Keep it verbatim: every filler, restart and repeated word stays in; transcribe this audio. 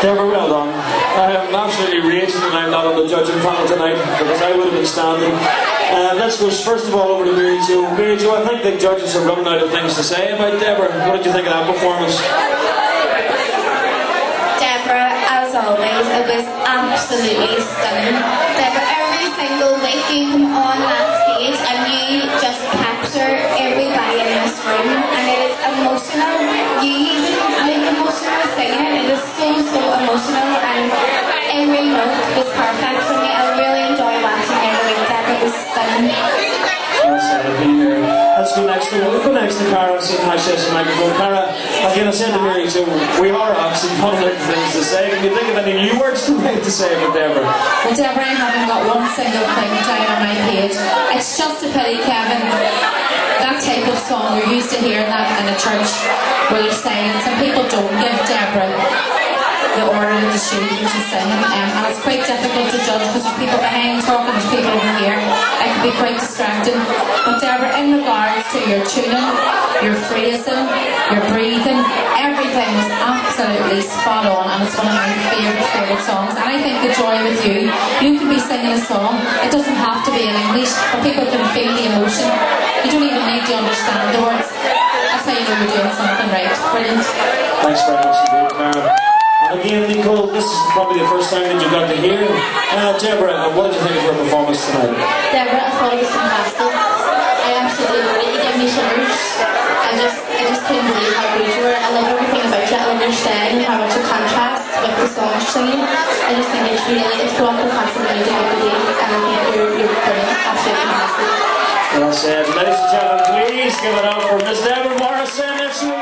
Deborah, well done. I am absolutely raging that I'm not on the judging panel tonight because I would have been standing. Uh, let's go first of all over to Mary Jo. Mary Jo, I think the judges are running out of things to say about Deborah. What did you think of that performance? Deborah, as always, it was absolutely stunning. Deborah, every single week you come on that stage and you just capture everybody in this room, and it is emotional. You even make emotional singing. It is so, so emotional, and every note was perfect for me. I really enjoy watching every week. Deborah was stunning. Let's go next to we'll go next to Cara. See how she has a microphone. Cara, again, I said to Mary Jo, we are actually running out of things to say. Can you think of any new words tonight to say about Deborah? Well, Deborah, I haven't got one single thing down on my page. It's just a pity, Kevin, that type of song, you're used to hearing that in a church where there's silence, and people don't give Deborah the order that they should when she's singing, um, and it's quite difficult to judge because there's people behind talking, there's people over here. It can be quite distracting. But Deborah, in regards to your tuning, your phrasing, your breathing, everything was absolutely spot on, and it's one of my favourite, favourite songs. And I think the joy with you, you can be singing a song, it doesn't have to be in English, but people can feel the emotion. You don't even need to understand the words. That's how you know you're doing something right. Brilliant. Thanks very much indeed, Cara. And again, Nicole, this is probably the first time that you got to hear uh, Deborah. What did you think of her performance tonight? Deborah, I thought it was fantastic. I absolutely loved it. You gave me shivers. I just, I just couldn't believe how good you were. I love everything about you. I love your style and how much it contrasts with the song you're singing. I just think it's really, it's brought the concept of music out the day, and I think you're, you're brilliant. Absolutely fantastic. Well said. Ladies and gentlemen, please give it up for Miss Deborah Morrison.